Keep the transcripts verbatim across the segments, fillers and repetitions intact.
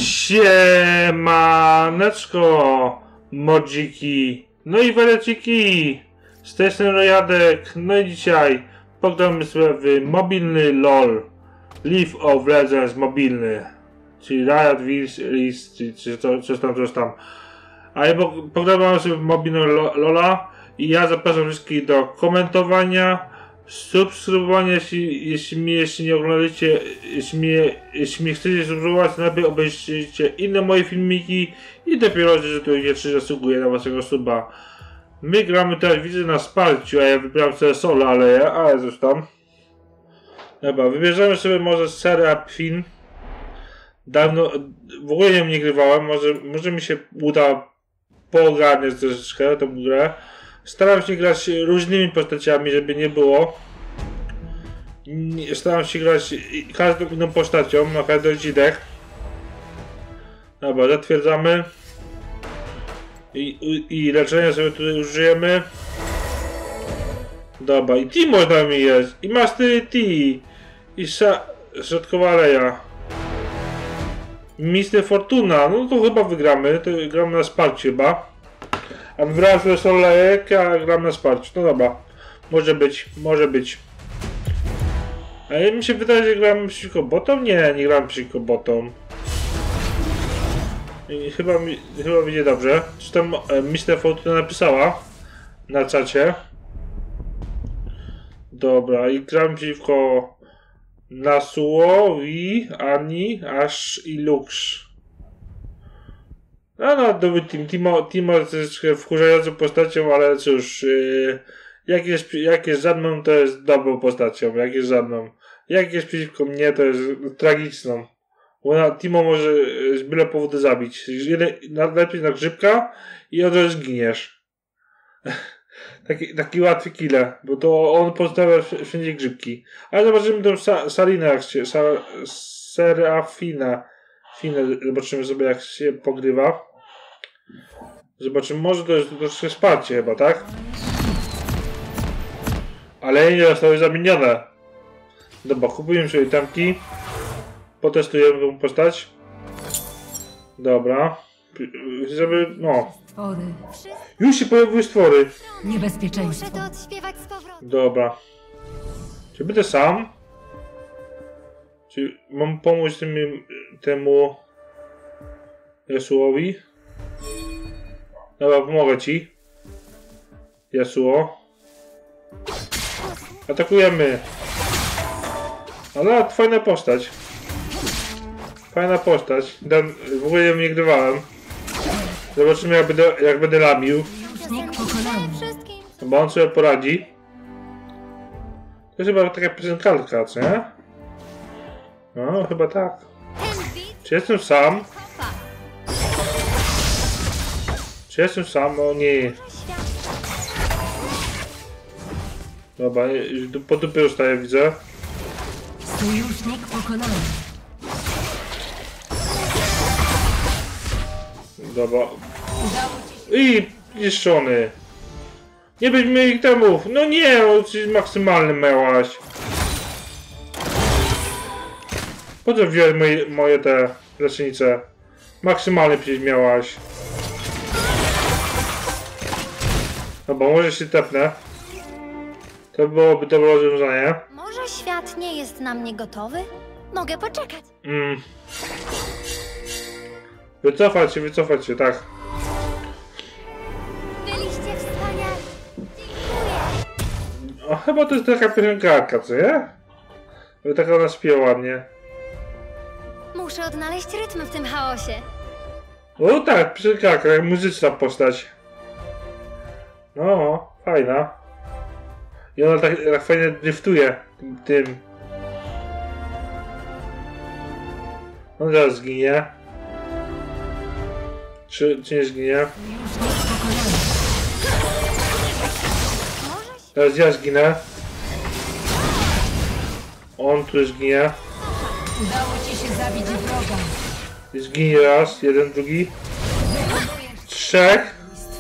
Siemaneczko, modziki, no i weleciki, z tej strony Rojadek, no i dzisiaj pogramy sobie w mobilny LOL, League of Legends mobilny, czyli Riot List, czy, czy to, coś tam, coś tam, a ja pogramy sobie w mobilny LOLa i ja zapraszam wszystkich do komentowania, subskrybowanie, jeśli, jeśli mnie jeszcze nie oglądacie, jeśli mnie, jeśli mnie chcecie subskrybować, to najpierw obejrzyjcie inne moje filmiki i dopiero, że to jeszcze zasługuje na waszego suba. My gramy teraz, widzę, na wsparciu, a ja wybieram sobie solo, ale ja, ale coś tam. Dobra, wybierzemy sobie może Seraphine. Dawno, w ogóle nie, nie grywałem, może, może mi się uda poogarniać troszeczkę tą grę. Staram się grać różnymi postaciami, żeby nie było. Staram się grać każdą inną postacią na każdy odcinek. Dobra, zatwierdzamy. I, i, i leczenia sobie tutaj użyjemy. Dobra, i Timo z nami jest. I Master T. I środkowa aleja. mister Fortuna. No to chyba wygramy. To gramy na wsparcie chyba. A wybrałem sobie solejek, a gram na wsparciu. No dobra. Może być, może być. A mi się wydaje, że gram przeciwko botom? Nie, nie gram przeciwko botom. I chyba mi, chyba będzie dobrze. Czy tam e, mister Fortuna napisała na czacie. Dobra, i gram przeciwko Nasuowi, Ani, Ash i Lux. No, no, dobry team. Timo, Timo jest troszeczkę wkurzającą postacią, ale cóż, yy, jak, jest, jak jest za mną, to jest dobrą postacią. Jak jest za mną. Jak jest przeciwko mnie, to jest tragiczną. Bo Timo może z byle powodu zabić. Najlepiej na grzybka i od razu zginiesz. taki, taki łatwy killer, bo to on pozostawia wszędzie grzybki. Ale zobaczymy tą sa Sarinę, jak się, sa Seraphina. Zobaczymy sobie, jak się pogrywa. Zobaczymy, może to jest troszkę wsparcie chyba, tak? Ale nie zostały zamienione. Dobra, kupujemy sobie tamki. Potestujemy tą postać. Dobra. Żeby, no. Stwory. Już się pojawiły stwory. Niebezpieczeństwo. Muszę to odśpiewać z powrotem. Dobra. Czy będę sam? Czy mam pomóc tym, temu Yasuowi? Dobra, pomogę ci. Yasuo. Atakujemy. Ale fajna postać. Fajna postać. W ogóle nie grywałem. Zobaczymy, jak będę, jak będę lamił. Bo on sobie poradzi. To jest chyba taka piosenkarka, co nie? No, chyba tak. Czy jestem sam? Czy jestem sam? O nie. Dobra, po dupie zostaje, widzę. Sojusznik pokonany. Dobra. I niszczony. Nie być moich temów. No nie, maksymalny miałaś. Po co wziąłeś moje, moje te lecznice? Maksymalny przecież miałaś. No bo może się tepnę. To byłoby dobre rozwiązanie. Może świat nie jest na mnie gotowy? Mogę poczekać. Mm. Wycofać się, wycofać się, tak. Byliście wspaniali. Dziękuję. O, chyba to jest taka piosenkarka, co nie? Bo taka ona śpiewa ładnie. Muszę odnaleźć rytm w tym chaosie. O tak, piosenkarka, jak muzyczna postać. No, fajna. I ona tak, tak fajnie driftuje tym. tym. On zaraz zginie. Czy, czy nie zginie? Teraz ja zginę. On tu zginie. Udało ci się zabić wroga. Zginie raz, jeden, drugi. Trzech.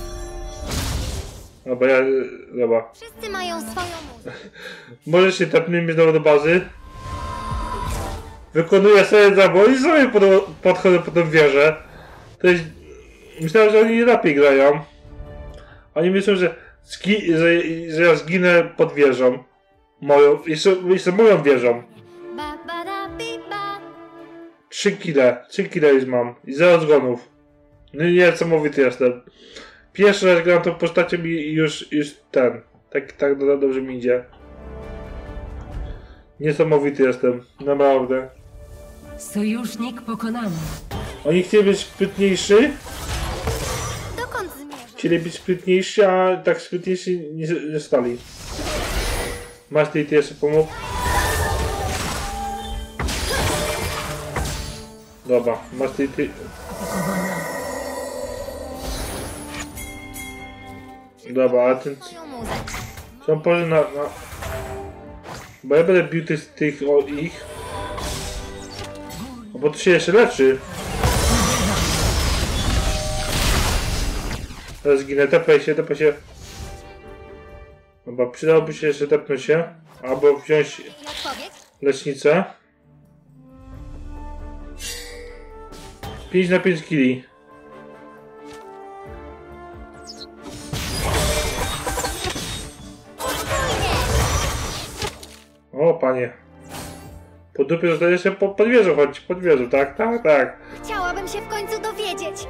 Dobra, ja... Dobra. Wszyscy mają swoją muzykę. Może się tepnijmy znowu do bazy. wykonuję sobie zabój i sobie pod, podchodzę po tą wieżę. To jest... Myślałem, że oni nie lepiej grają. Oni myślą, że, zgi... że, że ja zginę pod wieżą. Moją, jeszcze, jeszcze moją wieżą. Ba, ba, da, bi, ba. Trzy kile, trzy kile już mam i zero zgonów. No nie, niesamowity jestem. Pierwszy raz gram tą postacią i już, już ten, tak, tak dobrze mi idzie. Niesamowity jestem, naprawdę. Sojusznik pokonany. Oni chcieli być sprytniejsi, Dokąd zmierzasz? chcieli być sprytniejsi, a tak sprytniejsi nie, nie stali. Masz ty jeszcze pomógł? Dobra, masz ty, ty... Dobra, a ten... Moją muzę. Co on powie na, na... Bo ja będę bił tych, tych o ich. No bo to się jeszcze leczy. Teraz zginę, tepaj się, tepaj się. Dobra, przydałoby się jeszcze tepnąć się. Albo wziąć I odpowiedź? lecznicę. pięć na pięć kili. O panie. Po dupie zostajesz się po, pod wieżą, chodź, pod wieżą, tak, tak, tak. Chciałabym się w końcu dowiedzieć.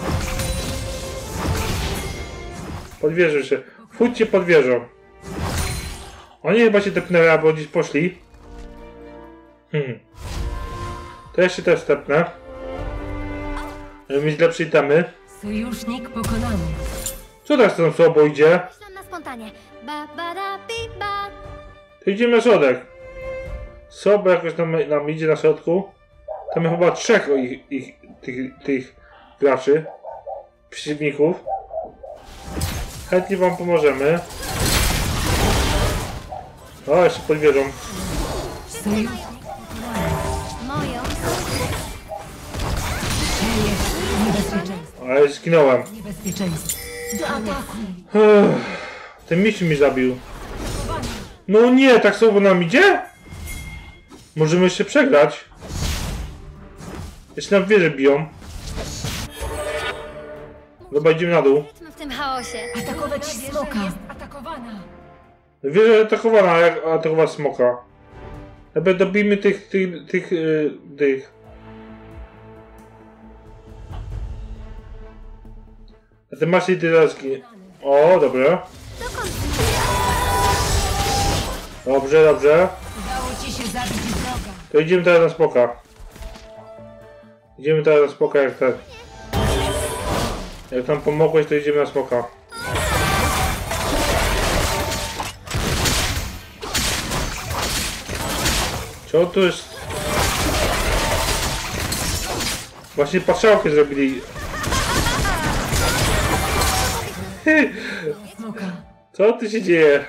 Pod wieżą się. Wchódźcie pod wieżą. Oni chyba się tepnęli, albo gdzieś poszli. Hmm. To jeszcze też tepnę. Żeby mieć lepsze itemy. Sojusznik pokonany. Co teraz tam słabo idzie? Myślałam na spontanie. Ba, ba, da, bi, ba. To idziemy na środek. Słabo jakoś nam, nam idzie na środku. Tam jest chyba trzech ich, ich, tych, tych graczy. Przeciwników. Chętnie wam pomożemy. O, jeszcze pod wieżą. Sojusznik Moją. niebezpieczeństwo. Ale zginąłem. Niebezpieczeństwo. Do ataku. Uff, ten misiu mi zabił. No nie, tak słabo nam idzie? Możemy jeszcze przegrać. Jeszcze nam wieże biją. Dobra, idziemy na dół. W tym chaosie. Atakować smoka. Jest atakowana. Wieża atakowana, jak atakować smoka. Dobra, dobijmy tych, tych, tych, yy, tych. A ty masz i ty zaraz ginie. O, dobra. Dokąd Dobrze, dobrze. Udało ci się zabić wroga. To idziemy teraz na smoka. Idziemy teraz na smoka jak ten. Jak tam pomogłeś, to idziemy na smoka. Co tu jest? Właśnie patrzałkę zrobili. Smoka. Co tu się dzieje?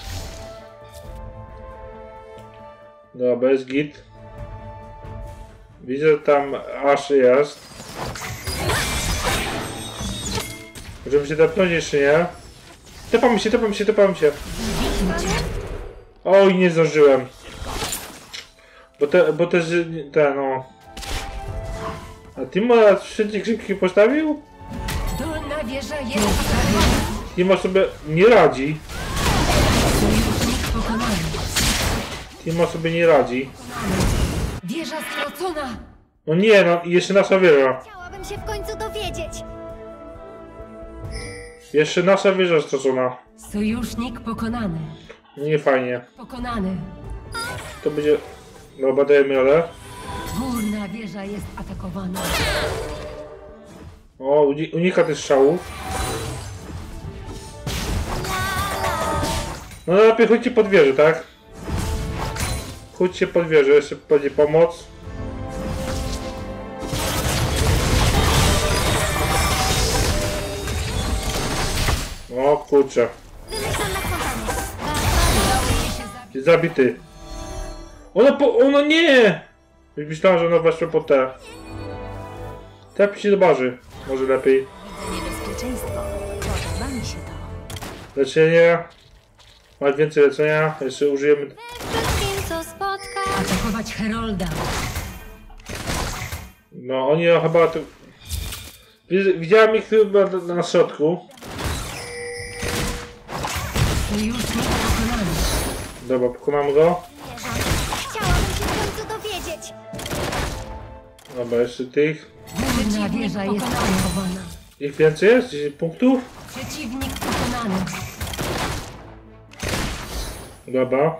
Dobra, jest git. Widzę, że tam aż jest. Możemy się tepnąć jeszcze, nie? Tepamy się, tepamy się, tepamy się. Oj, nie zdążyłem. Bo te, bo też, te no... A Timo trzeci grzybki postawił? Dolna wieża jest atakowana. Timo sobie nie radzi. Sojusznik pokonany. Timo sobie nie radzi. Wieża stracona. No nie, no i jeszcze nasza wieża. Chciałabym się w końcu dowiedzieć. Jeszcze nasza wieża stracona. Sojusznik pokonany. Nie fajnie. Pokonany. To będzie... Dobra, dajemy radę. Górna wieża jest atakowana. O, uni- unika tych strzałów. No lepiej chodźcie pod wieżę, tak? Chodźcie pod wieżę, jeszcze będzie pomoc. O kurczę. Wymyślam na spontanie. Ba, Udało ci się zabić. Zabity. Ona po... Ona nie! Już myślałem, że ona weszła po te. Tepnij się do bazy. Może lepiej. Niebezpieczeństwo. Podoba mi się to. Leczenie. Masz więcej leczenia. Jeszcze użyjemy... wszystkim, co spotka. Atakować Herolda. No oni chyba to... Widziałem ich chyba na, na środku. Sojusznik pokonany. Dobra, pokonam go. Chciałabym się w końcu dowiedzieć. Dobra, jeszcze tych. Górna wieża jest atakowana. Ich więcej jest? dziesięć punktów? Przeciwnik pokonany. Dobra.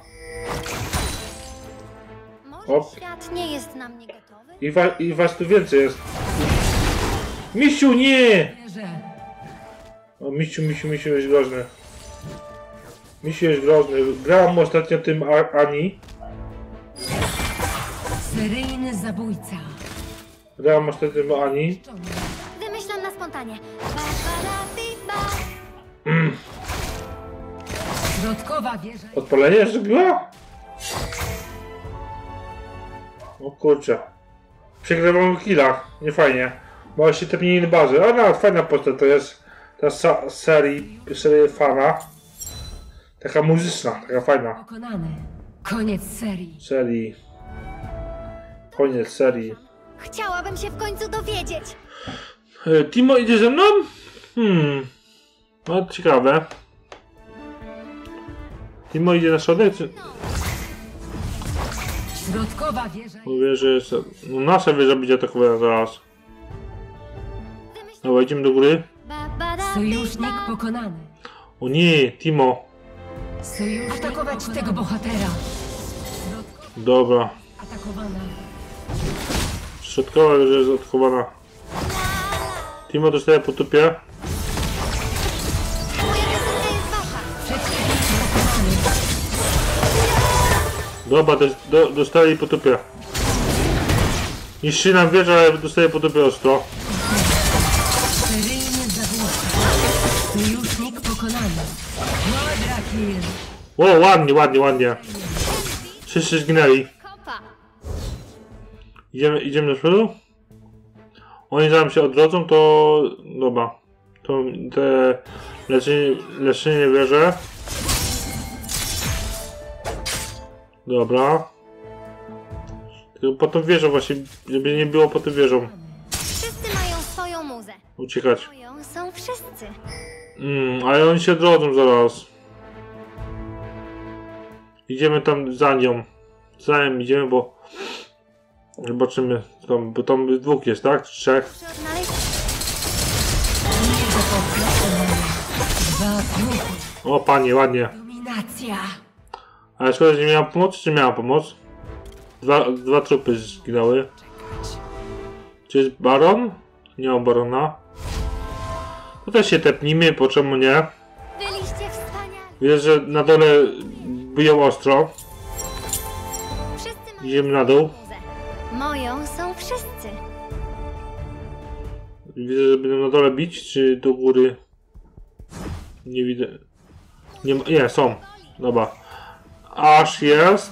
Może Op. świat nie jest na mnie gotowy? I, wa I was tu więcej jest. Misiu, nie! Wieże. O, misiu, misiu, misiu jest groźny. Misiu jest groźny. Grałem ostatnio tym A Ani. Seryjny zabójca. Grałem ostatnio tym Ani. Wymyślam na spontanie. Ba, ba, da, bi, ba. Środkowa wieża. Odpalenie zrobiła? O kurczę. Przegrywam w killach. Nie fajnie. Bo się tepnij na bazy. A nawet fajna postać to jest. Ta sa serii, serii fana. Taka muzyczna, taka fajna. Pokonany. Koniec serii. Serii. Koniec serii. Chciałabym się w końcu dowiedzieć. E, Timo idzie ze mną? Hmm. No ciekawe. Timo idzie na środek? Czy... Środkowa wieża. Mówię, że jest... No nasza wieża będzie atakowana zaraz. Wymyślam. Dobra, idziemy do góry. Ba, ba, da, bi, Sojusznik ba. pokonany. O nie, Timo. Sojusznik Atakować pokonany. Tego bohatera. Środkowa Dobra. atakowana. Środkowa wieża jest atakowana. Timo dostaje po tupie. Moja piosenka jest wasza. Przeciwnik pokonany. Dobra, do, do, dostali po tupie. Niszczy nam wieża, ale dostaje po tupie ostro. Seryjny zabójca. Sojusznik pokonany. Quadra kill. O, ładnie, ładnie, ładnie. Wszyscy zginęli. Kopa. Idziemy, idziemy do przodu? Oni zanim się odrodzą, to... Dobra. To te leczenie, leczenie wieże. Dobra. Tylko po tą wieżą właśnie, żeby nie było po tą wieżą. Wszyscy mają swoją muzę. Uciekać. Moją są wszyscy. Mm, ale oni się odrodzą zaraz. Idziemy tam za nią. Za nią idziemy, bo... Zobaczymy, tam, bo tam dwóch jest, tak? Trzech. Muszę odnaleźć. Nie do pokonania. Dwa trupy. O, panie, ładnie. Dominacja. Ale szkoda, że nie miała pomocy, czy miała pomoc? Dwa, dwa trupy zginęły. Czy jest baron? Nie ma barona. To też się tepnijmy, po czemu nie? Byliście wspaniali. Widzę, że na dole biją ostro. Wszyscy mają Idziemy na dół. muzę. Moją są wszyscy. Widzę, że będą na dole bić, czy do góry? Nie widzę. Nie, ma, nie są. Dobra. Aż jest.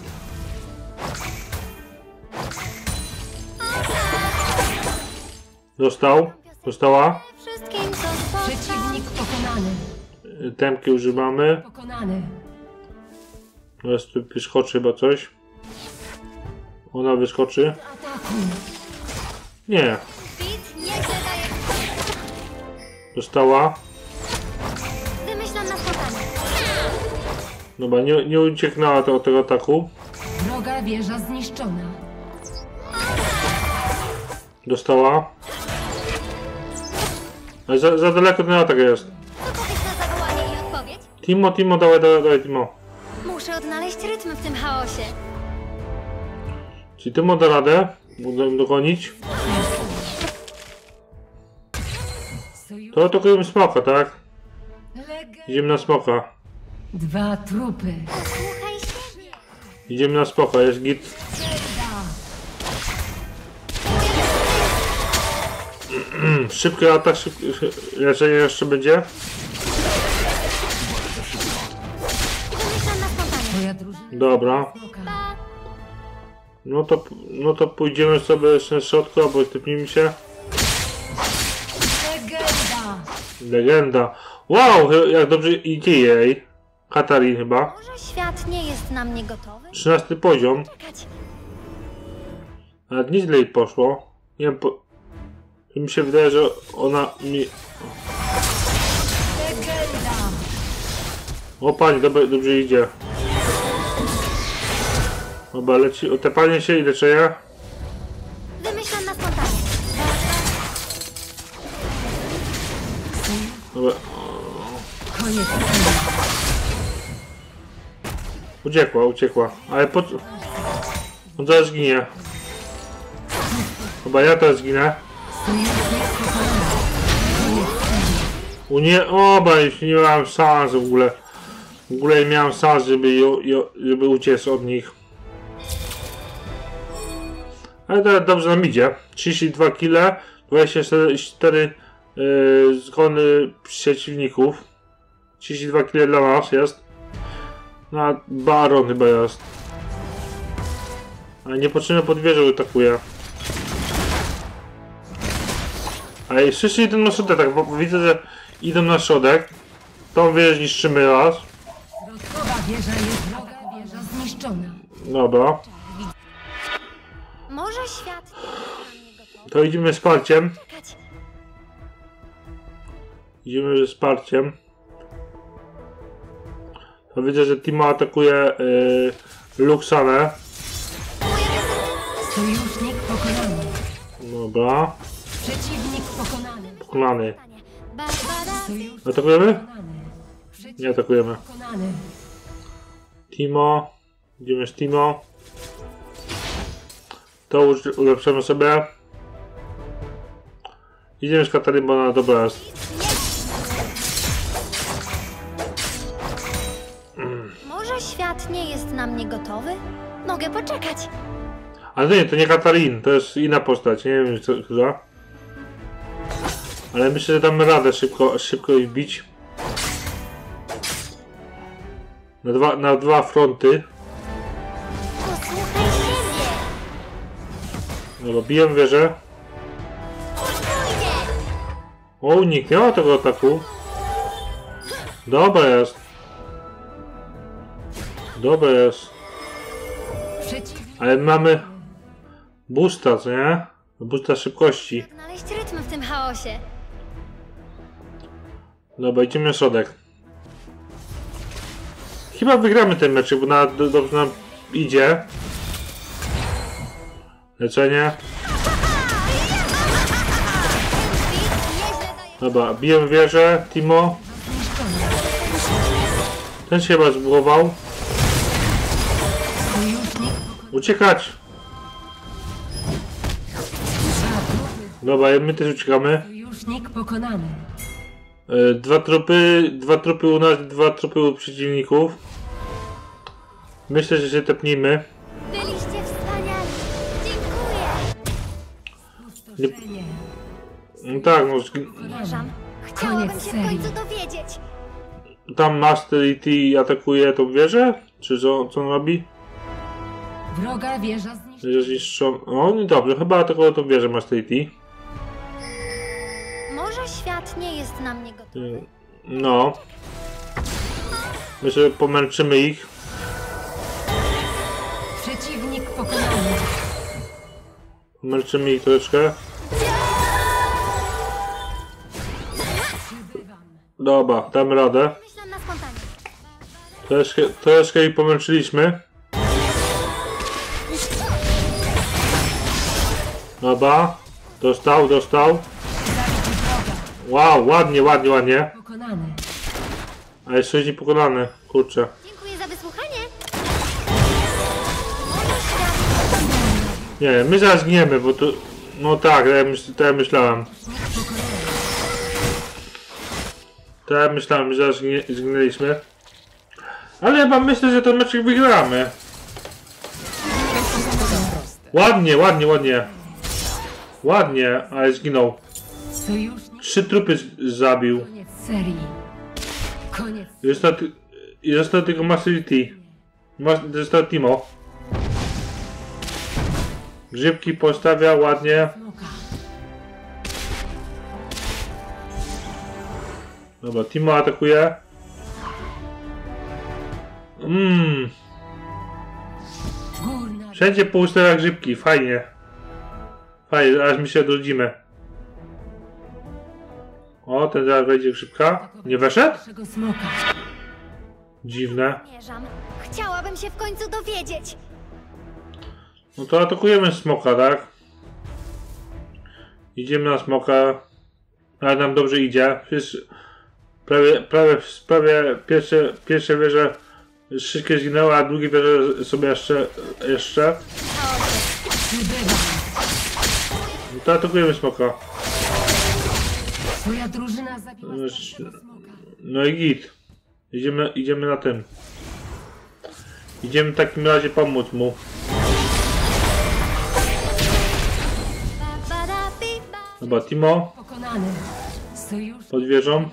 Dostał. Dostała. Wszystkim co spotkam. Przeciwnik pokonany. Temki używamy. Pokonany. Teraz tu wyskoczy chyba coś. Ona wyskoczy. Ataku. Nie. Bit nie daje. Dostała. Wymyślam na spotkanie. Dobra, nie, nie ucieknęła to od tego ataku. Wroga wieża zniszczona. Dostała. Ale za, za daleko ten atak jest. Co powiesz na zawołanie i odpowiedź? Timo, Timo, dawaj, dawaj, dawaj, Timo. Muszę odnaleźć rytm w tym chaosie. Czy Timo da radę? Uda dogonić? Sojusz... To atakujemy smoka, tak? Legenda. Idziemy na smoka. Dwa trupy. Słuchaj siebie. Idziemy na smoka, jest git. Mm, szybki atak, szybki, leczenie jeszcze będzie. Wymyślam na spontanie. Twoja drużyna. Dobra. Smoka. No to, no to pójdziemy sobie jeszcze na środku, albo typnijmy się. Legenda. Legenda. Wow, jak dobrze idzie jej. Katarin chyba. Może świat nie jest na mnie gotowy? trzynasty poziom. Czekać. Nawet nieźle jej poszło. Nie wiem, po... Mi się wydaje, że ona mi... Legenda. O pani, dobrze, dobrze idzie. Dobra, leci, otepanie się i leczenie. Wymyślam na spontanie. Dobra. Koniec. Uciekła, uciekła. Ale po co? On zaraz zginie. Chyba ja teraz zginę. U nie, oba, jeśli nie miałem szans w ogóle. W ogóle nie miałem szans, żeby, jo, jo, żeby uciec od nich. Ale to dobrze nam idzie. trzydzieści dwa kile, dwadzieścia cztery yy, zgony przeciwników. trzydzieści dwa kile dla nas jest. Na baron chyba jest. Ale niepotrzebnie pod wieżą atakuje. Ale wszyscy idą na środek, tak, bo widzę, że idą na środek. Tą wieżę zniszczymy raz. Środkowa wieża jest wroga, wieża zniszczona. Dobra. Może świat nie jest na mnie gotowy? To idziemy z wsparciem. Czekać. Idziemy ze wsparciem. To widzę, że Timo atakuje yy, Luxanę. Sojusznik pokonany. Dobra. Przeciwnik pokonany. Pokonany. Barbara. Sojusznik Atakujemy? pokonany. Przeciwnik Nie atakujemy. pokonany. Timo. Idziemy z Timo. To uż- ulepszymy sobie. Idziemy z Kataryną, bo ona dobra jest. Może świat nie jest na mnie gotowy? Mogę poczekać. Ale nie, to nie Katarin, to jest inna postać, nie wiem co która. Ale myślę, że damy radę szybko, szybko ich bić. Na dwa, na dwa fronty. Posłuchaj siebie. Dobra, biję wieżę. Pójdzie. O, uniknęła tego ataku. Dobra jest. Dobra jest. Przeciwnik Ale mamy boosta, co nie? Boosta szybkości. Jak znaleźć rytm w tym chaosie? Dobra, idziemy na środek. Chyba wygramy ten mecz, bo na, do, dobrze nam idzie. Leczenie. Nieźle daje. Dobra, biję wieżę, Timo. Ten się chyba zbugował. sojusznik pokonany. Uciekać! Dobra, my też uciekamy. Sojusznik pokonany. E, Dwa trupy, dwa trupy u nas, dwa trupy u przeciwników. Myślę, że się tepnijmy. Byliście wspaniali. Dziękuję. Pustoszenie. No tak, no, zg- Uważam. Chciałabym się w serii. końcu dowiedzieć. tam Master E T atakuje tą wieżę? Czy co, co on robi? Wroga wieża zniszczona. Wieża zniszczona. O, nie dobrze, chyba atakował tą wieżę Master E T. Może świat nie jest na mnie gotowy? No. Myślę, że pomęczymy ich. Przeciwnik pokonany. Pomęczymy ich troszeczkę. Przybywam. Dobra, damy radę. Myślę na spontanie. Troszkę, troszkę ich pomęczyliśmy. Dobra. Dostał, dostał. Zabity wroga. Wow, ładnie, ładnie, ładnie. Pokonany. A jeszcze jest niepokonany. Kurczę. Dziękuję za wysłuchanie. Może świat Nie, my zaraz gniemy, bo tu... No tak, tak jak, myśl, tak jak myślałem. Tak jak myślałem, że zaraz zgnie, zginęliśmy. Ale chyba myślę, że ten meczek wygramy. Ładnie, ładnie, ładnie. Ładnie, ale zginął. Sojusznik. Trzy trupy z- zabił. Koniec serii. Koniec. I został, ty- i został tylko Master E T. Mas- Został Timo. Grzybki postawia ładnie. Smoka. Dobra, Timo atakuje. Mmm. Górna. Wszędzie poustawiać grzybki, fajnie. Fajnie, aż my się odrodzimy. O, ten zaraz wejdzie szybka. Nie weszedł? Naszego smoka. Dziwne. Mierzam. Chciałabym się w końcu dowiedzieć. No to atakujemy smoka, tak? Idziemy na smoka. Ale nam dobrze idzie. Przecież prawie, prawie, prawie pierwsze, pierwsze wieże wszystkie zginęły, a drugie wieże sobie jeszcze... jeszcze. Przybywa. No to atakujemy smoka. Twoja drużyna zabiła starszego smoka. No i git. Idziemy, idziemy na tym. Idziemy w takim razie pomóc mu. Ba, ba, da, bi, ba. Dobra, Timo Pokonany. Sojusz pod wieżą.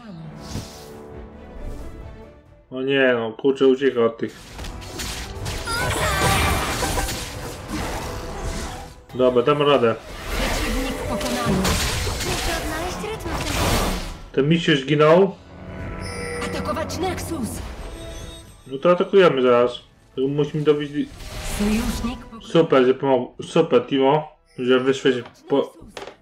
O nie, no kurczę, ucieka od tych. Dobra, dam radę. przeciwnik pokonany. Muszę odnaleźć rytm w tym filmie. Ten mistrz już zginął. Atakować Nexus. No to atakujemy zaraz. Tylko musimy dobić... Sojusznik pokonany. Super, że pomogł. Super, Timo. Że wyszłeś po...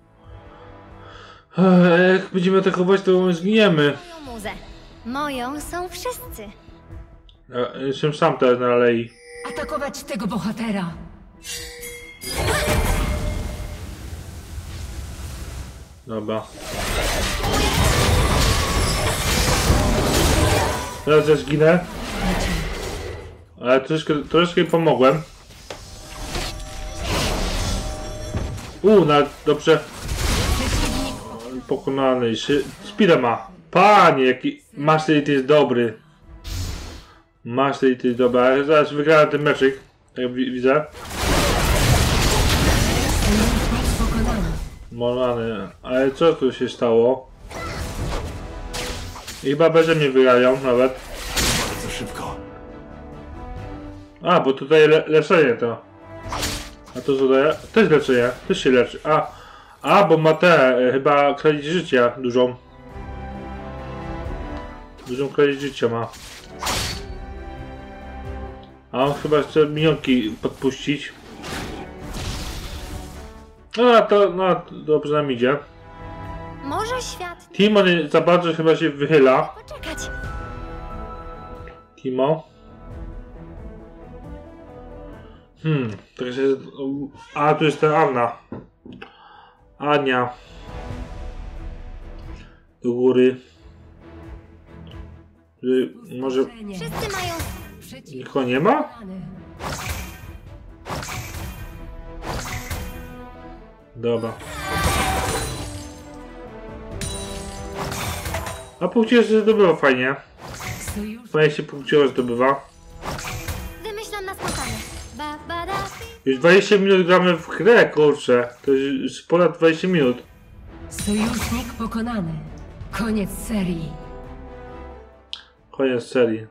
Ech, jak będziemy atakować, to zginiemy. Moją muzę. Moją są wszyscy. Ja jestem sam teraz na alei. Atakować tego bohatera. Dobra. Teraz ja zginę. Ale troszkę, troszkę pomogłem. Uuu, nawet dobrze Przeciwnik pokonany. Speeda ma. Panie, jaki Master Elite jest dobry. Master Elite jest dobry. Ale zaraz wygrałem ten meczyk. Jak wi widzę. Sojusznik pokonany. Molany. Ale co tu się stało? I chyba beze mnie wygrają nawet. Bardzo szybko. A, bo tutaj le leczenie to. A to co daje? Też leczenie. Też się leczy. A, a bo ma te, e, chyba kradzież życia dużą. Dużą kradzież życia ma. A on chyba chce minionki podpuścić. No to, no to dobrze nam idzie. Może świat Timo nie za bardzo chyba się wychyla. poczekać. Timo. Hmm, tak się... A, tu jest ta Anna. Ania. Do góry. Że może Wszyscy mają... Przeciwnik nikogo nie ma? pokonany. Dobra. A punkcie się zdobywa fajnie. Sojusz Fajnie się punkciowo zdobywa. Wymyślam na spontanie. Ba, ba, da, bi. Już dwadzieścia minut gramy w grę, kurczę. To już ponad dwadzieścia minut. Sojusznik pokonany. Koniec serii. Koniec serii.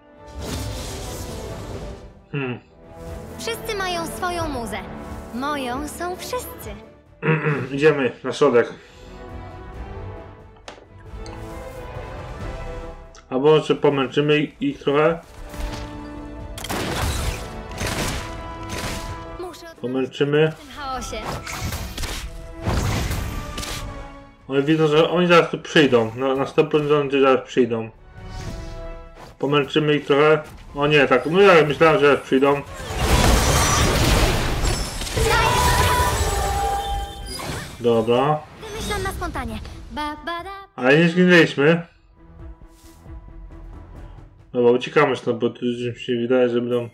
Hmm. Wszyscy mają swoją muzę. Moją są wszyscy. Idziemy na środek. A może pomęczymy ich trochę? Muszę odnaleźć Pomęczymy. w tym chaosie. Oni widzą, że oni zaraz tu przyjdą. Na, na sto procent zaraz przyjdą. Pomęczymy ich trochę. O nie, tak. No ja myślałem, że zaraz przyjdą. Dobra. Wymyślam na spontanie. Ba, ba, da. Ale nie zginęliśmy. Dobra, uciekamy stąd, bo tu mi się wydaje, że będą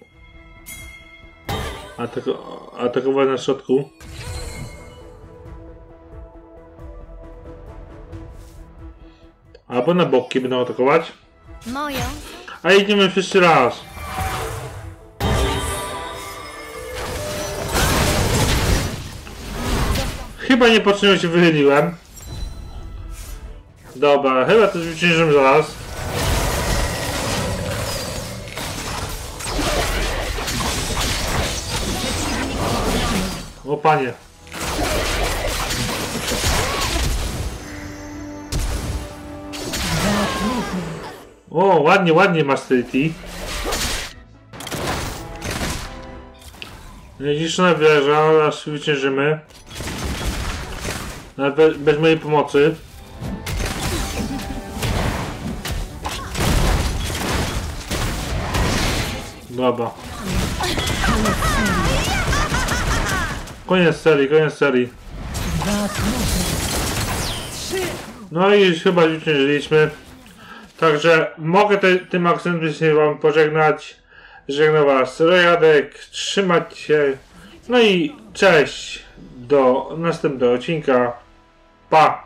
atako atakować na środku. Albo na boki będą atakować. Moją. A idziemy wszyscy raz. Chyba niepotrzebnie się wychyliłem. Dobra, chyba to zwyciężymy zaraz. O panie. O, ładnie, ładnie Master T. Niezniszczona wieża, zaraz zwyciężymy. Nawet bez, bez mojej pomocy. Dobra. Koniec serii, koniec serii. Dwa trupy. Trzy. No i chyba już nie żyliśmy. Także mogę te, tym akcentem się wam pożegnać. Żegnam was Rojadek. Trzymajcie się. No i cześć. Do następnego odcinka. Pa!